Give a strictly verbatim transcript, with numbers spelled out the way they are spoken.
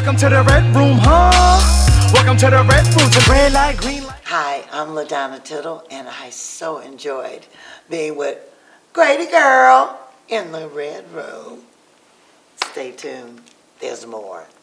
Welcome to the red room, huh? Welcome to the red room, the red light, green light. Hi, I'm LaDonna Tittle, and I so enjoyed being with Grady Girl in the red room. Stay tuned. There's more.